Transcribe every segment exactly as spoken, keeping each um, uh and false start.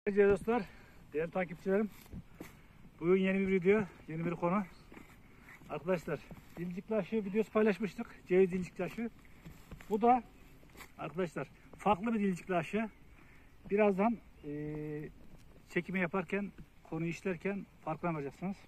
Merhaba dostlar, değerli takipçilerim. Bugün yeni bir video, yeni bir konu. Arkadaşlar, dilcik laşı videosu paylaşmıştık. Ceviz dilcik laşı. Bu da arkadaşlar farklı bir dilcik laşı. Birazdan e, çekimi yaparken, konuyu işlerken farkına varacaksınız.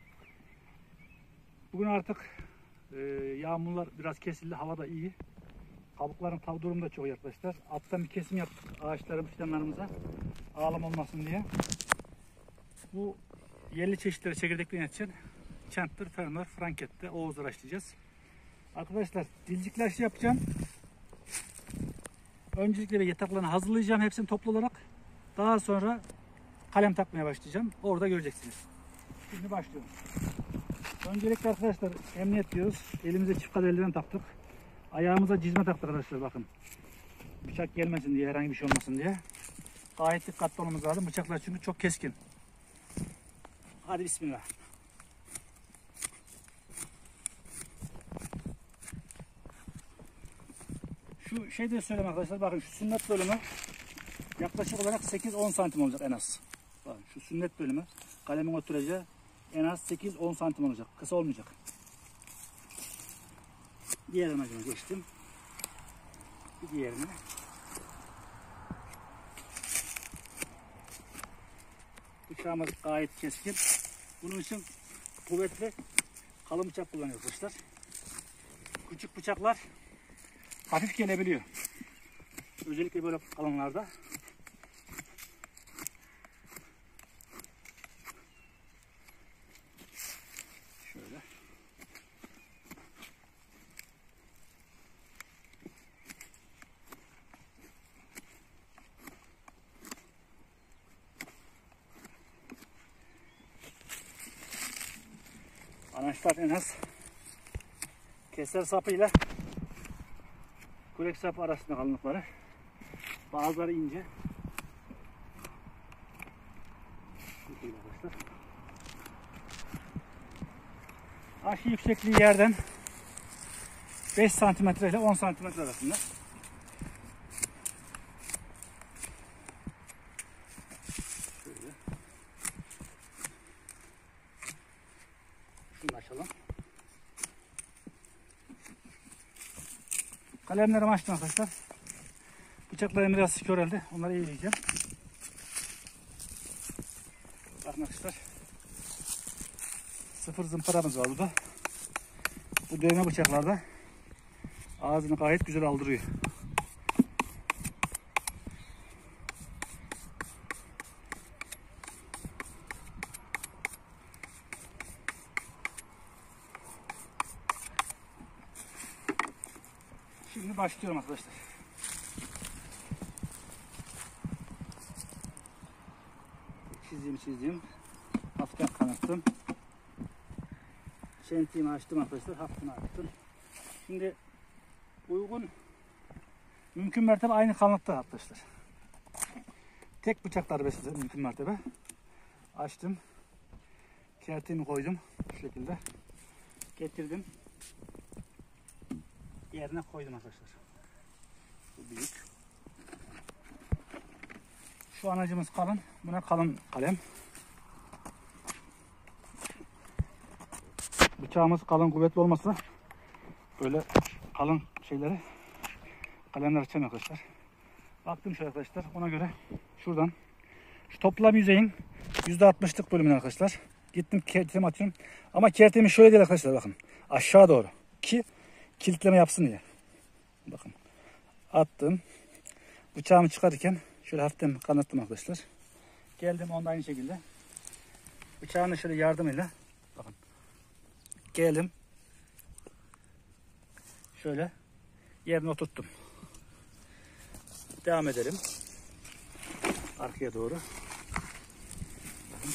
Bugün artık e, yağmurlar biraz kesildi, hava da iyi. Kabukların tav durumu da çok iyi arkadaşlar. Alttan bir kesim yaptık ağaçların fidanlarımıza. Ağlam olmasın diye. Bu yerli çeşitleri çekirdekleyen için Chandler, Ferner, Franket'te Oğuz'da açlayacağız. Arkadaşlar dilcik laşı yapacağım. Öncelikle bir yataklarını hazırlayacağım hepsini toplu olarak. Daha sonra kalem takmaya başlayacağım. Orada göreceksiniz. Şimdi başlıyorum. Öncelikle arkadaşlar emniyet diyoruz. Elimize çift kat eldiven taktık. Ayağımıza cizme taktık arkadaşlar bakın. Bıçak gelmesin diye, herhangi bir şey olmasın diye. Gayet dikkatli olmamız lazım. Bıçaklar çünkü çok keskin. Hadi bismillah. Şu şey de söyleyeyim arkadaşlar, bakın şu sünnet bölümü yaklaşık olarak sekiz on santim olacak en az. Bakın şu sünnet bölümü kalemin oturacağı en az sekiz on santim olacak. Kısa olmayacak. Diğer amacıma geçtim. Bir diğerine. Bıçağımız gayet keskin. Bunun için kuvvetli kalın bıçak kullanıyoruz arkadaşlar. Küçük bıçaklar hafif gelebiliyor. Özellikle böyle kalınlarda. Şöyle. Anaçlar en az keser sapıyla kurek sapı arasında kalınlıkları. Bazıları ince. Arkadaşlar. Aşı yüksekliği yerden beş santimetre ile on santimetre arasında. Şöyle. Şunu açalım. Kalemlerimi açtım arkadaşlar. Bıçaklarım biraz köreldi. Onları iyileyeceğim. Bakın arkadaşlar. Sıfır zımparamız var burada. Bu dövme bıçaklarda ağzını gayet güzel aldırıyor. Şimdi başlıyorum arkadaşlar. Çizdiğim çizdiğim. Hafiften kanattım. Çentiğimi açtım arkadaşlar. Hafiften açtım. Şimdi uygun mümkün mertebe aynı kalınlıkta arkadaşlar. Tek bıçak darbesi mümkün mertebe. Açtım. Kertimi koydum. Bu şekilde. Getirdim. Yerine koydum arkadaşlar. Bu büyük. Şu anacımız kalın. Buna kalın kalem. Bıçağımız kalın kuvvetli olmasa böyle kalın şeyleri kalemler açacağım arkadaşlar. Baktım şöyle arkadaşlar. Ona göre şuradan şu toplam yüzeyin yüzde altmışlık bölümünü arkadaşlar. Gittim kertemi atıyorum. Ama kertemi şöyle değil arkadaşlar bakın. Aşağı doğru. Ki kilitleme yapsın diye. Bakın. Attım. Bıçağımı çıkarırken şöyle hafiften kanattım arkadaşlar. Geldim onda aynı şekilde. Bıçağını şöyle yardımıyla bakın. Geldim. Şöyle yerine oturttum. Devam edelim. Arkaya doğru. Bakın.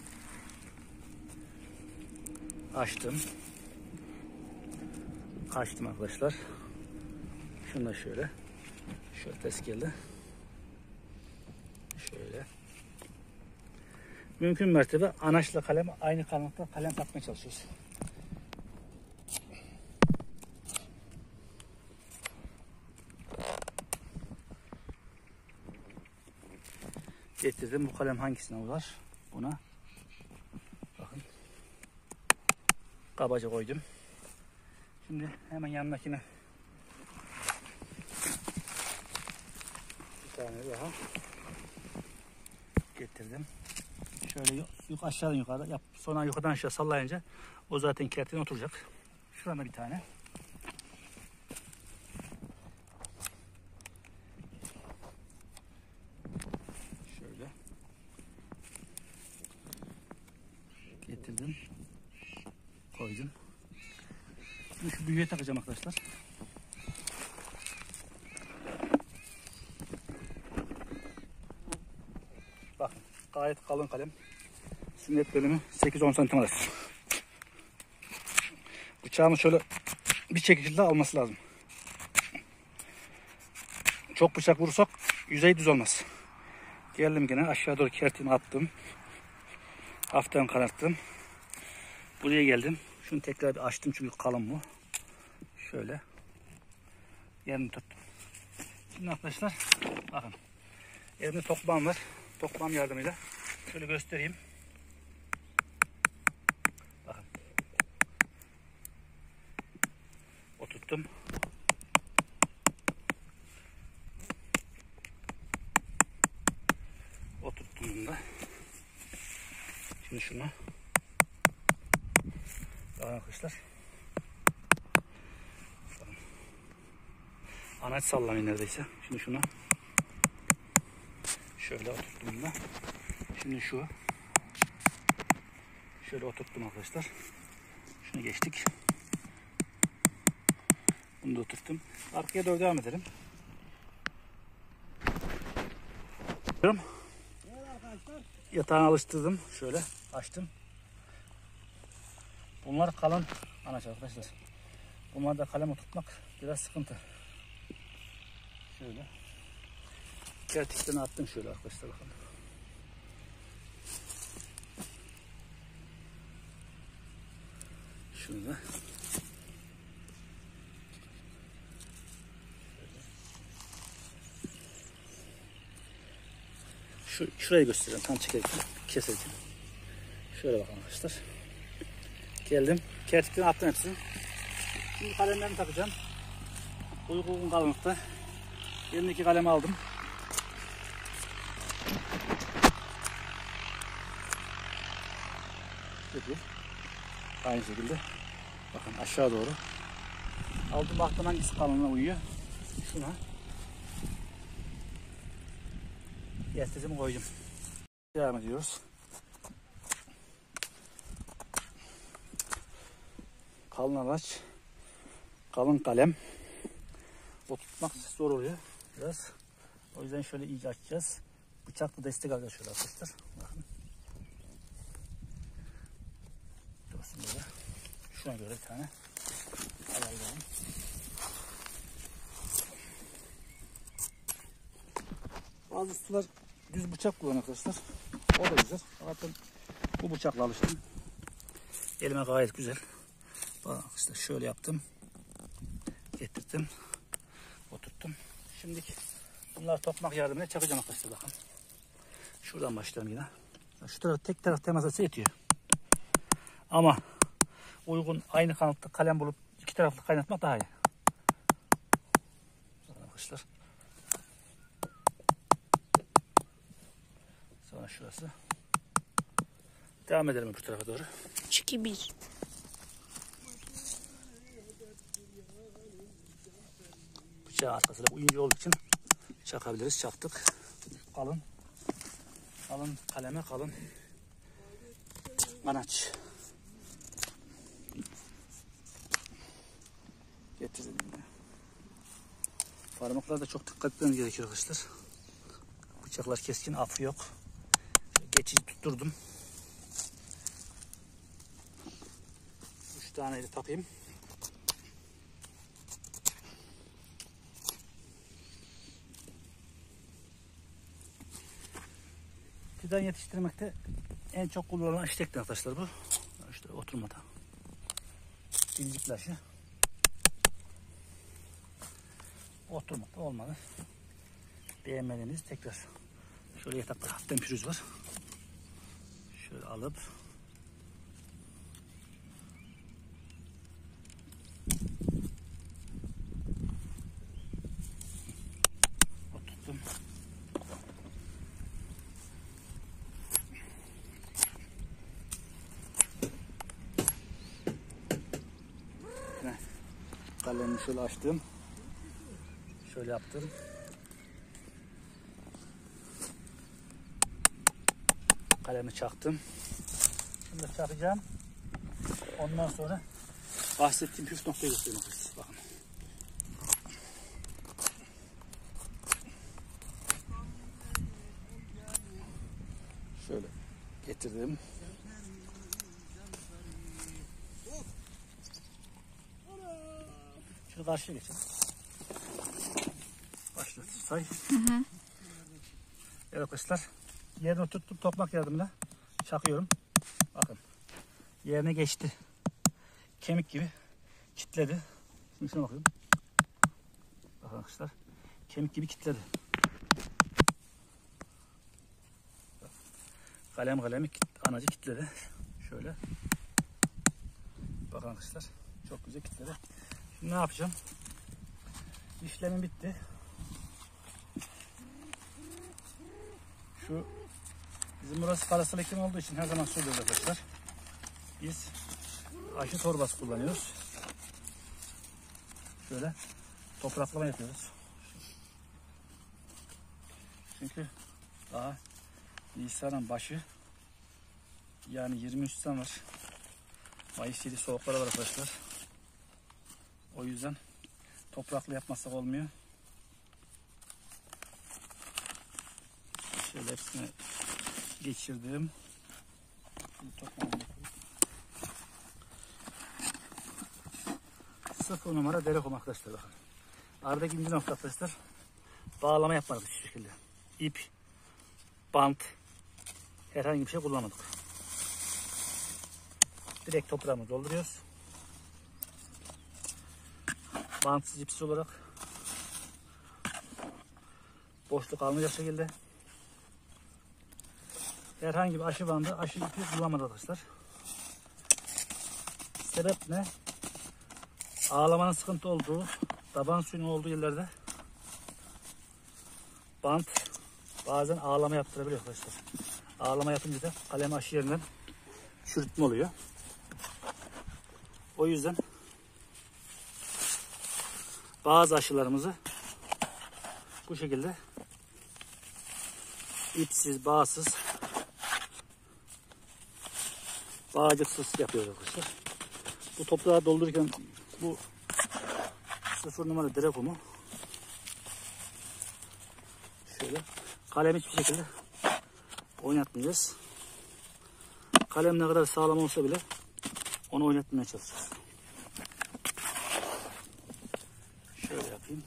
Açtım. Açtım arkadaşlar. Şunu da şöyle. Şöyle ters geldi. Şöyle. Mümkün mertebe anaçla kalem aynı kalınlıkta kalem takmaya çalışıyoruz. getirdim. Bu kalem hangisine uyar? Buna. Bakın. Kabaca koydum. Şimdi hemen yanındakine bir tane daha getirdim. Şöyle yuk aşağıdan yukarıda yap. Sonra yukarıdan aşağı sallayınca o zaten kertine oturacak. Şurada bir tane. Şöyle getirdim. Koydum. Şimdi şu büyüğe takacağım arkadaşlar. Bakın gayet kalın kalem. Sünnet bölümü sekiz on santim arası. Bıçağımı şöyle bir çekişle alması lazım. Çok bıçak vurursak yüzey düz olmaz. Geldim gene aşağı doğru kertimi attım. Hafiften kararttım. Buraya geldim. Şunu tekrar bir açtım çünkü kalın bu. Şöyle. Yerini tuttum. Şimdi arkadaşlar bakın. Elimde tokmağım var. Tokmağım yardımıyla şöyle göstereyim. Bakın. Oturttum. Oturttum bunu da. Şimdi şunu. Bakın arkadaşlar. Anaç sallamayın neredeyse. Şimdi şunu. Şöyle oturttum bunu da. Şimdi şu. Şöyle oturttum arkadaşlar. Şunu geçtik. Bunu da oturttum. Arkaya doğru devam edelim. Evet arkadaşlar. Yatağını alıştırdım. Şöyle açtım. Bunlar kalın anaç arkadaşlar. Bunlar da kalem oturtmak biraz sıkıntı. Şöyle. Gerçekten attım şöyle arkadaşlar bakın. Şunu da. Şu, şurayı göstereyim. Tam çekerken keserken. Şöyle bakın arkadaşlar. Geldim. Gerçekten attım hepsini. Şimdi kalemlerimi takacağım. Uygun kalınlıkta. Elimdeki kalemi aldım. Peki. Aynı şekilde. Bakın aşağı doğru. Aldım baktım hangisi kalınlığına uyuyor. Şuna. Yastızımı koydum. Devam ediyoruz. Kalın araç. Kalın kalem. Oturtmak zor oluyor biraz. O yüzden şöyle iyice açacağız. Bıçakla destek alacağız şöyle arkadaşlar. Bakın. Dursun böyle. Şuna göre bir tane alalım. Bazı ustalar düz bıçak kullanıyor arkadaşlar. O da güzel. Zaten bu bıçakla alıştım. Elime gayet güzel. Bak işte şöyle yaptım. Getirdim. Oturttum. Şimdi bunlar tokmak yardımıyla çakacağım arkadaşlar bakın. Şuradan başlayalım yine. Şu taraf tek taraf temas etse yetiyor. Ama uygun aynı kanalda kalem bulup iki taraflı kaynatmak daha iyi. Arkadaşlar. Sonra şurası. Devam edelim bu tarafa doğru. iki bir. Bıçağın arkasında bu ince olduğu için çakabiliriz. Çaktık. Kalın. Kalın kaleme kalın. Anaç. Getirdim yine. Parmaklarda çok dikkat etmemiz gerekiyor arkadaşlar. Bıçaklar keskin, affı yok. Geçici tutturdum. Üç taneyi de takayım. Fidan yetiştirmekte en çok kullanılan işlektir arkadaşlar bu. İşte oturmada. Dilcik laşı. Oturmakta olmadı. Beğenmediğiniz tekrar Şöyle yatakta hafiften pürüz var. Şöyle alıp oturttum. Kalemimi şöyle açtım. Şöyle yaptım. Kalemi çaktım. Şimdi çakacağım. Ondan sonra bahsettiğim püf noktayı göstereyim. Bakın. Şöyle getirdim. Şöyle karşıya geçelim. Başla say. Hı hı. Evet arkadaşlar. Yerine oturttum, tokmak yardımıyla çakıyorum. Bakın. Yerine geçti. Kemik gibi kilitledi. Şimdi şuna bakıyorum. Bakın arkadaşlar. Kemik gibi kilitledi. Kalem kalemi anacı kilitledi. Şöyle. Bakın arkadaşlar. Çok güzel kilitledi. Şimdi ne yapacağım? İşlemim bitti. Şu bizim burası parasal iklim olduğu için her zaman söylüyoruz arkadaşlar. Biz aşı torbası kullanıyoruz. Şöyle topraklama yapıyoruz. Çünkü daha Nisan'ın başı, yani yirmi üç Nisan var. Mayıs yedi soğuklara var arkadaşlar. O yüzden toprakla yapmazsak olmuyor. Şöyle hepsini geçirdim. Sıfır numara dere kum arkadaşlar, bakın. Aradaki ince nokta arkadaşlar, bağlama yapmadık şu şekilde. İp, bant, herhangi bir şey kullanmadık. Direkt toprağımızı dolduruyoruz. Bantsız, ipsiz olarak boşluk almayacak şekilde. Herhangi bir aşı bandı, aşı ipi kullanmadık arkadaşlar. Sebep ne? Ağlamanın sıkıntı olduğu, taban suyunun olduğu yerlerde bant bazen ağlama yaptırabiliyor arkadaşlar. Ağlama yapınca da kalem aşı yerinden çürütme oluyor. O yüzden bazı aşılarımızı bu şekilde ipsiz, bağsız, bağcıksız yapıyoruz arkadaşlar. Bu toprağı doldururken bu sıfır numara dere kumu şöyle kalem hiçbir şekilde oynatmayacağız. Kalem ne kadar sağlam olsa bile onu oynatmaya çalışacağız. Şöyle yapayım.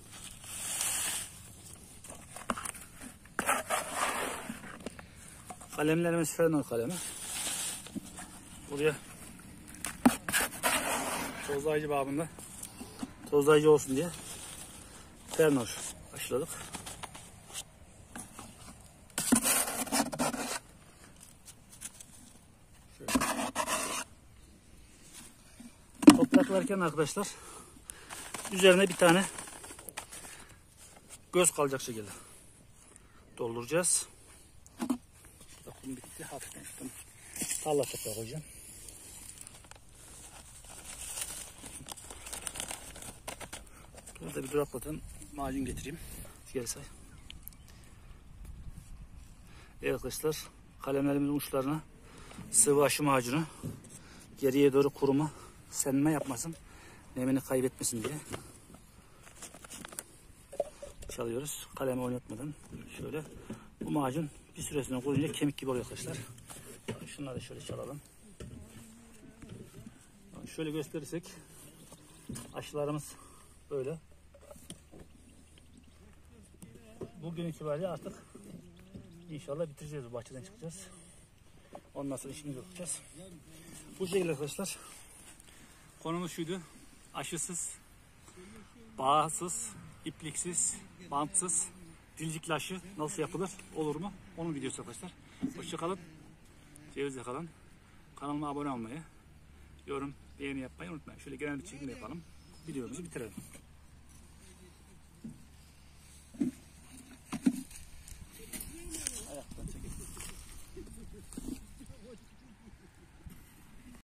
Kalemlerimiz Fernol kalemi. Buraya tozlayıcı babında tozlayıcı olsun diye Fernol aşıladık. Şöyle. Topraklarken arkadaşlar üzerine bir tane göz kalacak şekilde dolduracağız. Bakın bitti. Hafiften şuradan talla toprağı koyacağım. Burada bir durakladan macun getireyim. Gel say. Evet arkadaşlar, kalemlerimizin uçlarına sıvı aşı macunu geriye doğru kuruma, senme yapmasın, nemini kaybetmesin diye çalıyoruz. Kalemi oynatmadan şöyle. Bu macun bir süresine koyunca kemik gibi oluyor arkadaşlar. Şunları da şöyle çalalım. Şöyle gösterirsek aşılarımız böyle. Bugün itibariyle artık inşallah bitireceğiz, bu bahçeden çıkacağız. Ondan sonra işimizi yapacağız. Bu şekilde arkadaşlar. Konumuz şuydu: aşısız, bağsız, ipliksiz, bantsız dilcikli aşı nasıl yapılır, olur mu? Onun videosu arkadaşlar. Hoşçakalın. Cevizle kalın. Kanalıma abone olmayı, yorum, beğeni yapmayı unutmayın. Şöyle genel bir çekim yapalım. Videomuzu bitirelim.